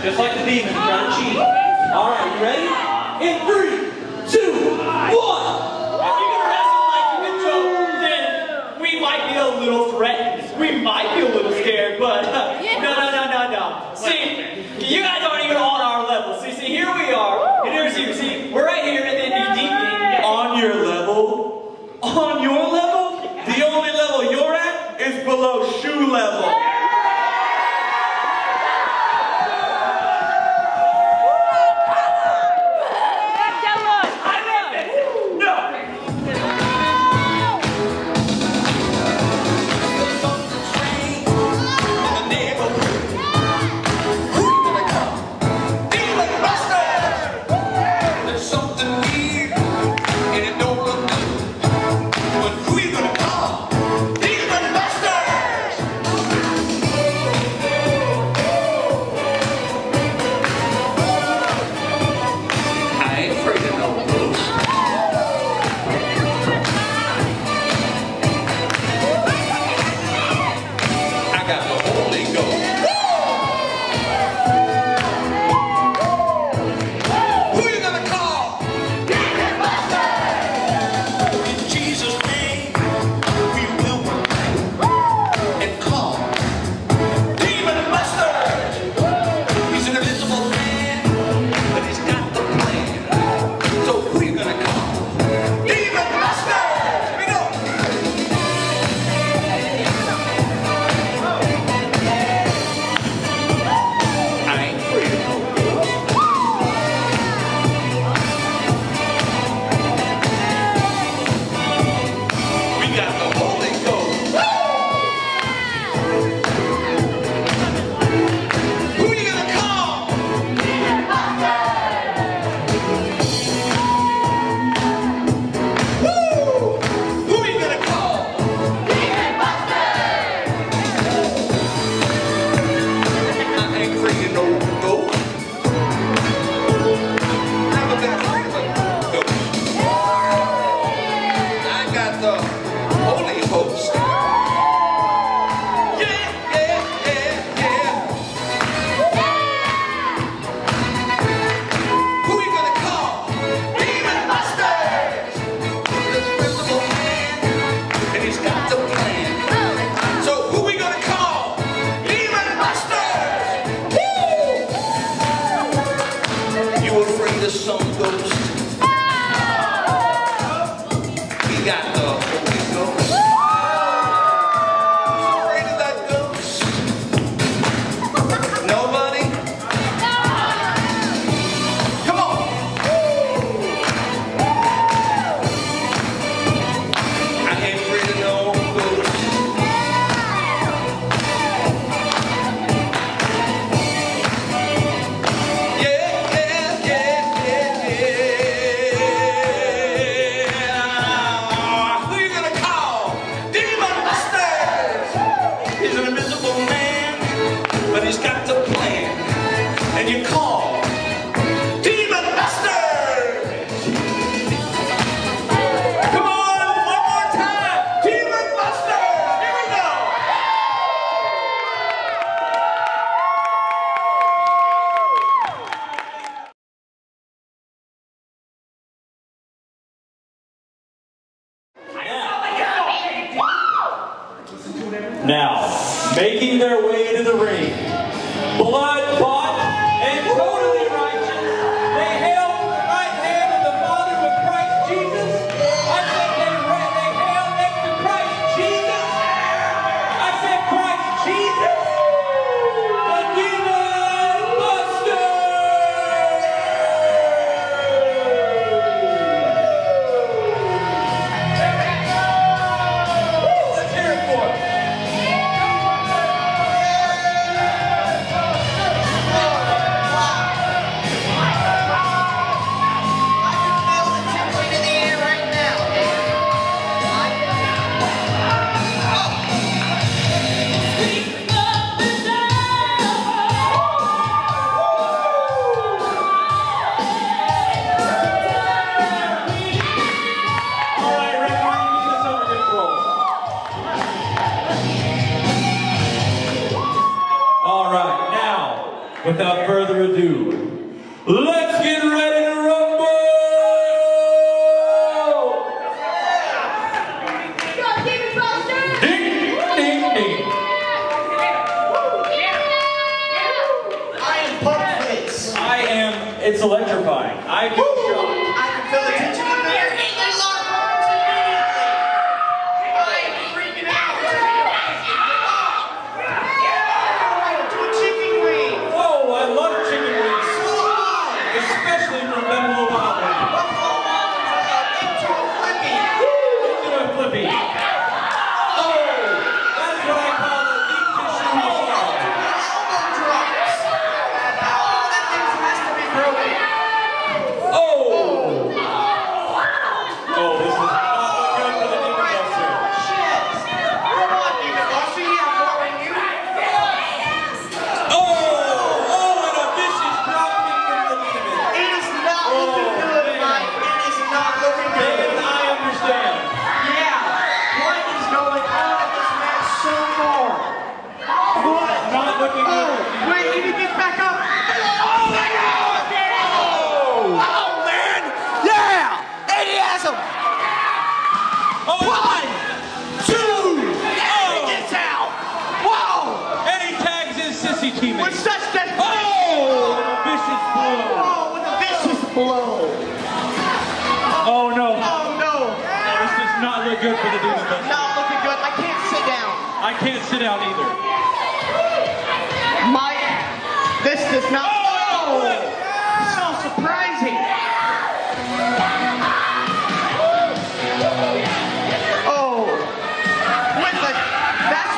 just like the demons trying to cheat. All right, you ready? In 3, 2, 1. If you're gonna wrestle like you've been told, then we might be a little threatened. We might be a little scared, but no. See, you guys aren't even on our level. See, here we are, and here's you. See, we're right here, and then you deep in. On your level? On your level? The only level you're at is below shoe level. Now, making their way to the ring, blood-bought and totally righteous, they hail the right hand of the Father with Christ Jesus. I said they hail next to Christ Jesus. I said Christ Jesus, the Demon Buster! Let's hear it for him. Without further ado, let's get ready to rumble! Ding, ding, ding. I am pumped for this. It's electrifying. I feel shocked. I can feel the tension in the air. They lock arms immediately. I am freaking out. To a chicken wing. Oh, I love chicken wings. Especially from Buffalo Wild Wings. Buffalo Wild Wings into a flippy. Into a flippy. Oh, that's what I call a deep tissue massage. Elbow drops. Oh, that thing has to be broken. Oh! Oh, this is not good for the Demon Buster. Shit. Come on, Demon Buster. You have more in you. Oh! Oh, and a vicious drop kick from the Demon. It is not looking good, Mike. It is not looking good. And I understand. Yeah. What is going on in this match so far? What? Not looking good. Wait, he gets back up. Oh my God! Oh man! Yeah! And he has him. Oh, 1, 2, and he gets out. Whoa! and he tags his sissy With teammate. such that. Oh! Vicious blow. Oh, with a vicious blow. Oh no. Oh no! This does not look good for the Demon Buster. Not looking good. I can't sit down. I can't sit down either. Mike, this does not. Oh! So surprising. Oh, with the that's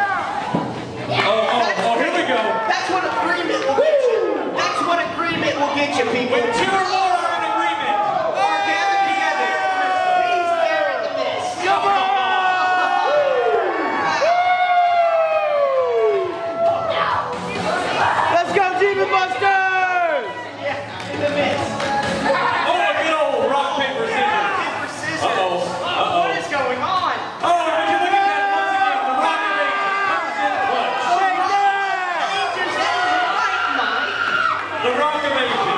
Oh, here we go. that's what agreement will get you. That's what agreement will get you, people. When two or more are in agreement. Are gathered together. He's there in the midst. Come Let's go, Demon Busters! Yeah, in the midst. Oh, a good old rock, paper, scissors. Paper, scissors. Uh-oh. What is going on? Oh, would you look at that once again? The Rock Invasion comes in clutch. Rangers is right, Mike. The Rock Invasion.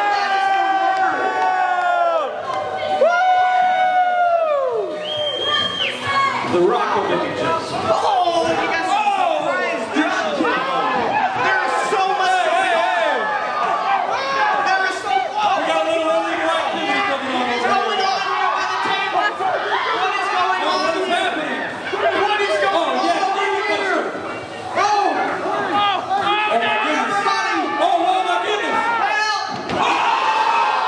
The Rock Invasion. Oh, you got some surprise drop kick. There is so much going on. There is so We much. got a little illegal activity coming on What's over going there. on here at the table? What is going Oh, on what is here? happening? What is going Oh, on yes, over Demon here? Buster. Oh, Oh, my goodness. everybody, Oh, my goodness. help!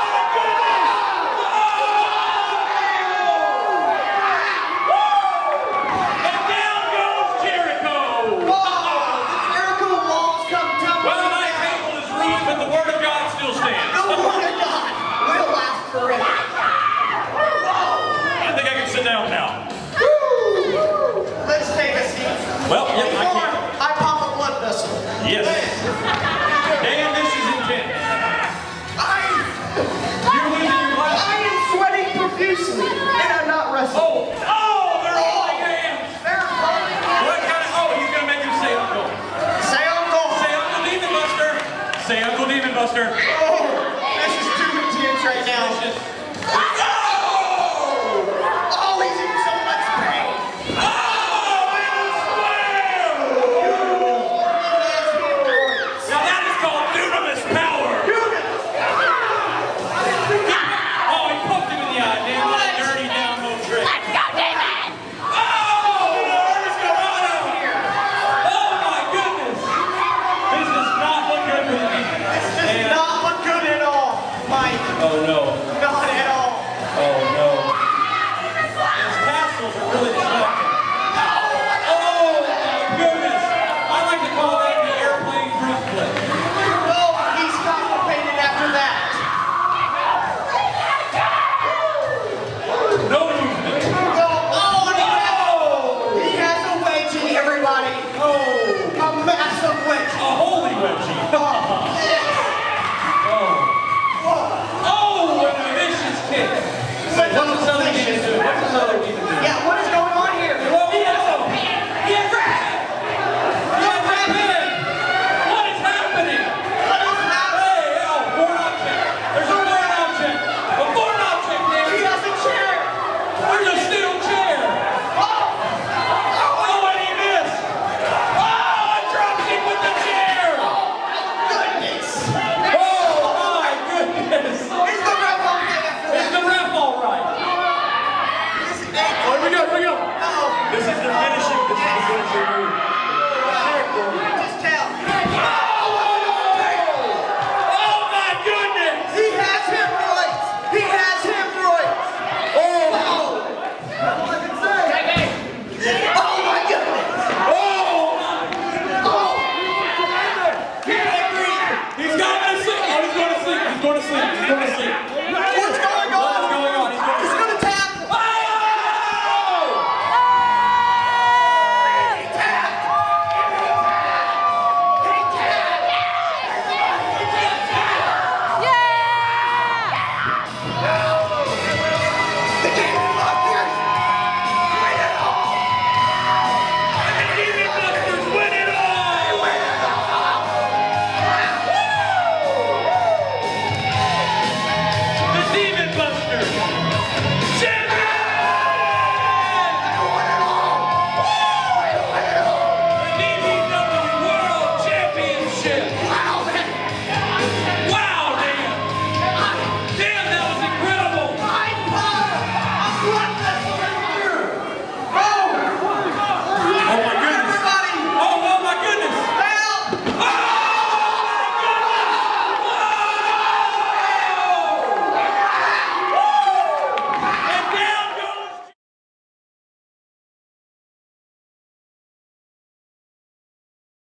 And down goes Jericho. Whoa, the Jericho walls come tumbling Well, my down. table is ruined, but the Word of God still stands. The word of God will last forever. I think I can sit down now. Woo! Let's take a seat. Well, yep, I Before can. I pop a blood vessel. Yes. Dan, this is intense. You're losing your blood. I am sweating profusely, and I'm not wrestling. Oh, they're holding hands. They're holding What hands. kind of, oh, he's going to make him say uncle. Say uncle. Say Uncle Demon Buster. Say Uncle Demon Buster. Oh, this is too intense right now. Vicious. Oh, he's in so much pain. Now that is called dunamis power. Oh, he poked him in the eye. Damn that dirty down-low trick. Let's go, Demon! Oh, Lord, Dorado. Oh, my goodness. This does not look good for the defense. This does not look good at all, Mike. Oh, no.